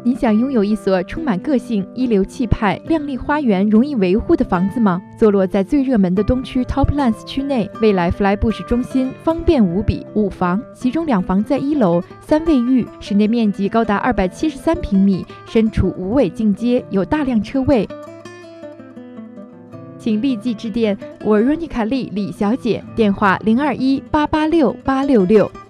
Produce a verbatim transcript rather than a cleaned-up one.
你想拥有一所充满个性、一流气派、靓丽花园、容易维护的房子吗？坐落在最热门的东区 Toplands 区内，未来 Flybush 中心方便无比，五房，其中两房在一楼，三卫浴，室内面积高达二百七十三平米，身处无尾境街，有大量车位。请立即致电我 Ronica 丽李小姐，电话零二一八八六八六六。